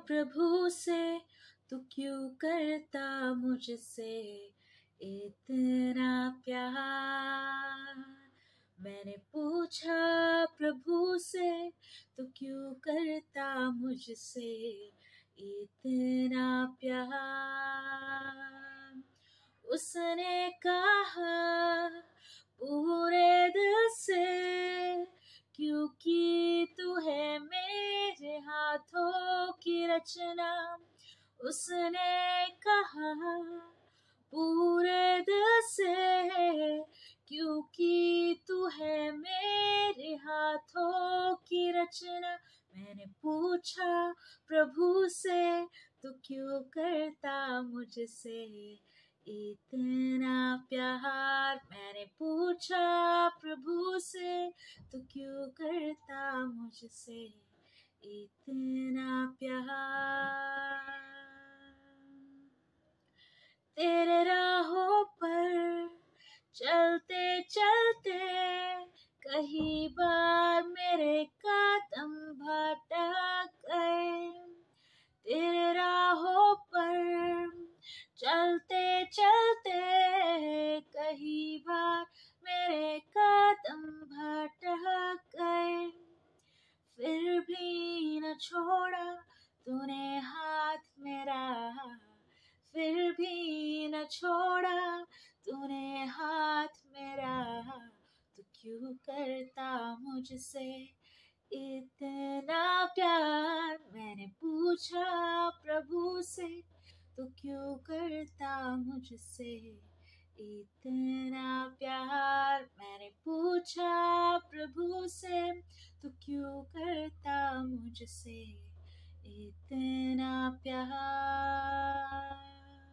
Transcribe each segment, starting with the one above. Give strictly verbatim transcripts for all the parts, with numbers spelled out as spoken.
प्रभु से, तू क्यों करता मुझसे इतना प्यार। मैंने पूछा प्रभु से, तू क्यों करता मुझसे इतना प्यार। उसने कहा पूरे दिल से, क्योंकि तू है मेरे हाथों की रचना। उसने कहा पूरे दिल से, क्योंकि तू है मेरे हाथों की रचना। मैंने पूछा प्रभु से, तू क्यों करता मुझसे इतना प्यार। मैंने पूछा प्रभु से, तू क्यों करता मुझसे इतना प्यार। तेरे राहों पर चलते चलते कई बार मेरे कदम भटक गए। तेरे राहों पर चलते चलते कई बार मेरे कदम भटक गए। फिर भी न छोड़ा तूने हाथ मेरा, फिर भी न छोड़ा तूने हाथ मेरा। तू क्यों करता मुझसे इतना प्यार। मैंने पूछा प्रभु से, तू क्यों करता मुझसे इतना प्यार। मैंने पूछा प्रभु से, तू क्यों करता मुझसे इतना प्यार।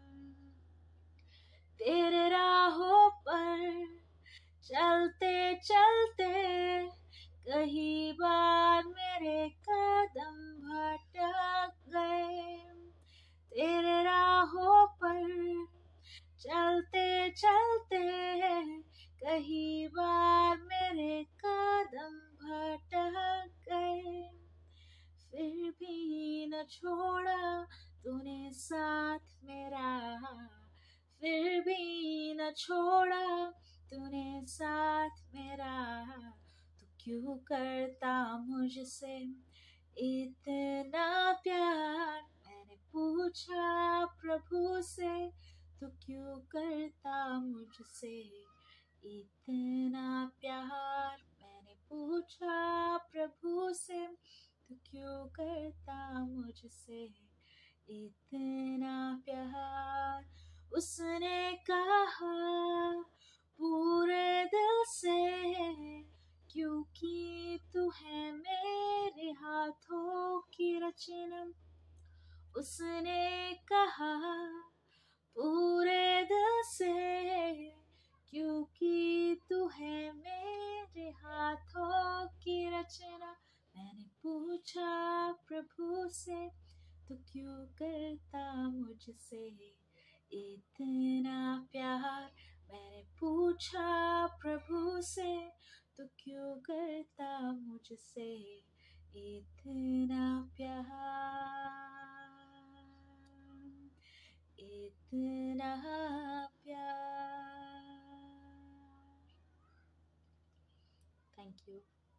तेरे राहों पर चलते चलते कई बार मेरे कदम भटक गए। तेरे राहों पर चलते चलते कई बार मेरे कदम भटक गए। फिर भी न छोड़ा तूने साथ मेरा, फिर भी न छोड़ा तूने साथ मेरा। तू क्यों करता मुझसे इतना प्यार। मैंने पूछा प्रभु से, तू क्यों करता मुझसे इतना प्यार। मैंने पूछा प्रभु से, तू क्यों करता मुझसे इतना प्यार। उसने कहा पूरे दिल से, क्योंकि तू है मेरे हाथों की रचना। उसने कहा पूरे दिल से, क्योंकि तू है मेरे हाथों की रचना। मैंने पूछा प्रभु से, तू क्यों करता मुझसे इतना प्यार। मैंने पूछा प्रभु से, तू क्यों करता मुझसे इतना प्यार, इतना प्यार। Thank you.